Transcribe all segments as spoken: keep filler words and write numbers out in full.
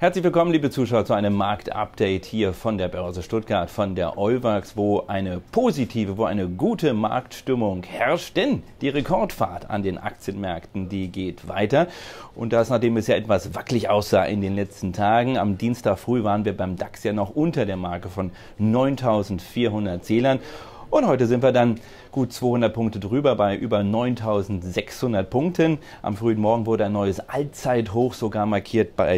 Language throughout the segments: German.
Herzlich willkommen, liebe Zuschauer, zu einem Marktupdate hier von der Börse Stuttgart, von der Euwax, wo eine positive, wo eine gute Marktstimmung herrscht, denn die Rekordfahrt an den Aktienmärkten, die geht weiter. Und das, nachdem es ja etwas wackelig aussah in den letzten Tagen. Am Dienstag früh waren wir beim DAX ja noch unter der Marke von neuntausendvierhundert Zählern. Und heute sind wir dann gut zweihundert Punkte drüber bei über neuntausendsechshundert Punkten. Am frühen Morgen wurde ein neues Allzeithoch sogar markiert bei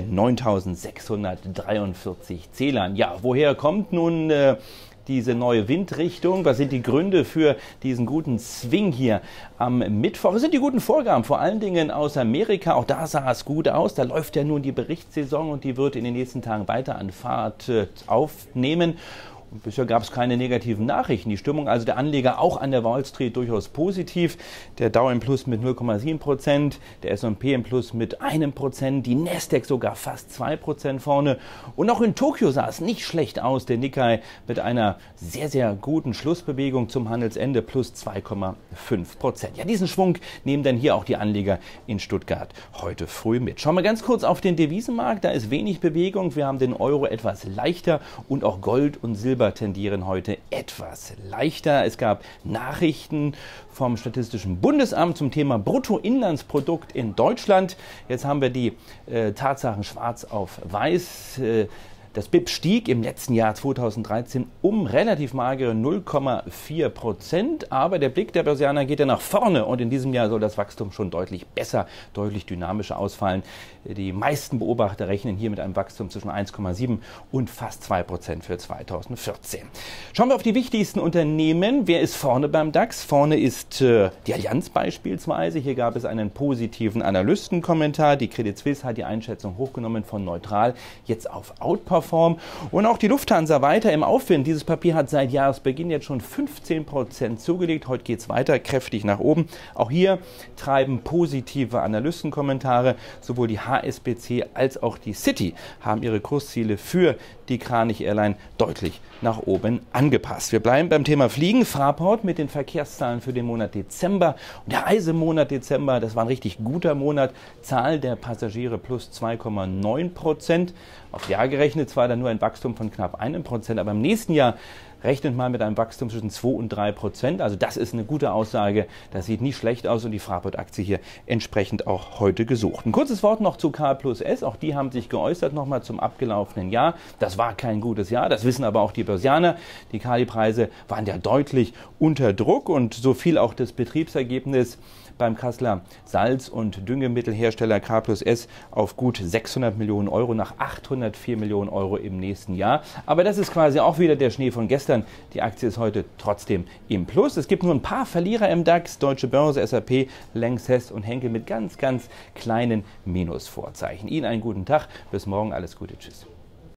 neuntausendsechshundertdreiundvierzig Zählern. Ja, woher kommt nun äh, diese neue Windrichtung? Was sind die Gründe für diesen guten Swing hier am Mittwoch? Was sind die guten Vorgaben? Vor allen Dingen aus Amerika. Auch da sah es gut aus. Da läuft ja nun die Berichtssaison und die wird in den nächsten Tagen weiter an Fahrt äh, aufnehmen. Und bisher gab es keine negativen Nachrichten. Die Stimmung also der Anleger auch an der Wall Street durchaus positiv. Der Dow im Plus mit null Komma sieben Prozent, der S und P im Plus mit einem Prozent, die Nasdaq sogar fast zwei Prozent vorne. Und auch in Tokio sah es nicht schlecht aus. Der Nikkei mit einer sehr, sehr guten Schlussbewegung zum Handelsende plus zwei Komma fünf Prozent. Ja, diesen Schwung nehmen dann hier auch die Anleger in Stuttgart heute früh mit. Schauen wir ganz kurz auf den Devisenmarkt. Da ist wenig Bewegung. Wir haben den Euro etwas leichter und auch Gold und Silber tendieren heute etwas leichter. Es gab Nachrichten vom Statistischen Bundesamt zum Thema Bruttoinlandsprodukt in Deutschland. Jetzt haben wir die äh, Tatsachen schwarz auf weiß. Äh, Das B I P stieg im letzten Jahr zweitausenddreizehn um relativ magere null Komma vier Prozent, aber der Blick der Börsianer geht ja nach vorne und in diesem Jahr soll das Wachstum schon deutlich besser, deutlich dynamischer ausfallen. Die meisten Beobachter rechnen hier mit einem Wachstum zwischen eins Komma sieben und fast zwei Prozent für zweitausendvierzehn. Schauen wir auf die wichtigsten Unternehmen. Wer ist vorne beim DAX? Vorne ist äh, die Allianz beispielsweise. Hier gab es einen positiven Analystenkommentar. Die Credit Suisse hat die Einschätzung hochgenommen von neutral jetzt auf Outperform. Und auch die Lufthansa weiter im Aufwind. Dieses Papier hat seit Jahresbeginn jetzt schon fünfzehn Prozent zugelegt. Heute geht es weiter, kräftig nach oben. Auch hier treiben positive Analystenkommentare. Sowohl die H S B C als auch die Citi haben ihre Kursziele für die Kranich Airline deutlich nach oben angepasst. Wir bleiben beim Thema Fliegen. Fraport mit den Verkehrszahlen für den Monat Dezember. Und der Reisemonat Dezember, das war ein richtig guter Monat. Zahl der Passagiere plus zwei Komma neun Prozent. Aufs Jahr gerechnet zwar dann nur ein Wachstum von knapp einem Prozent, aber im nächsten Jahr rechnet mal mit einem Wachstum zwischen zwei und drei Prozent. Also das ist eine gute Aussage. Das sieht nicht schlecht aus und die Fraport-Aktie hier entsprechend auch heute gesucht. Ein kurzes Wort noch zu K plus S. Auch die haben sich geäußert nochmal zum abgelaufenen Jahr. Das war kein gutes Jahr. Das wissen aber auch die Börsianer. Die Kali-Preise waren ja deutlich unter Druck und so fiel auch das Betriebsergebnis beim Kasseler Salz- und Düngemittelhersteller K plus S auf gut sechshundert Millionen Euro nach achthundertvier Millionen Euro im nächsten Jahr. Aber das ist quasi auch wieder der Schnee von gestern. Die Aktie ist heute trotzdem im Plus. Es gibt nur ein paar Verlierer im DAX. Deutsche Börse, S A P, Lanxess und Henkel mit ganz, ganz kleinen Minusvorzeichen. Ihnen einen guten Tag. Bis morgen. Alles Gute. Tschüss.